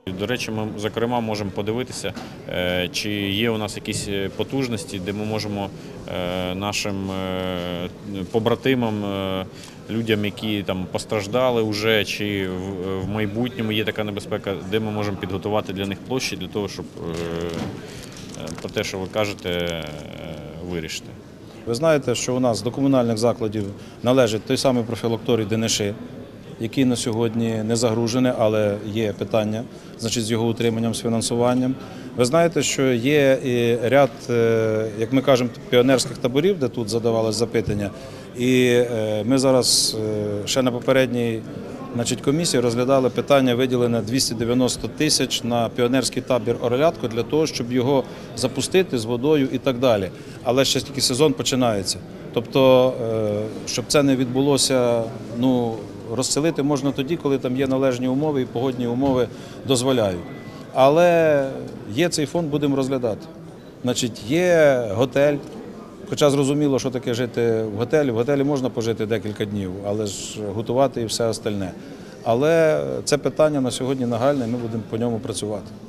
До речі, ми, зокрема, можемо подивитися, чи є у нас якісь потужності, де ми можемо нашим побратимам, людям, які там постраждали вже, чи в майбутньому є така небезпека, де ми можемо підготувати для них площі, для того, щоб про те, що ви кажете, вирішити. Ви знаєте, що у нас до комунальних закладів належить той самий профілакторій Дениши, який на сьогодні не загружений, але є питання, значить, з його утриманням, з фінансуванням. Ви знаєте, що є і ряд, як ми кажемо, піонерських таборів, де тут задавалось запитання. І ми зараз ще на попередній комісії розглядали питання виділення 290 тисяч на піонерський табір «Орелятко» для того, щоб його запустити з водою і так далі. Але ще тільки сезон починається. Тобто, щоб це не відбулося, розселити можна тоді, коли там є належні умови і погодні умови дозволяють. Але є цей фонд, будемо розглядати. Значить, є готель, хоча зрозуміло, що таке жити в готелі. В готелі можна пожити декілька днів, але ж готувати і все остальне. Але це питання на сьогодні нагальне, і ми будемо по ньому працювати.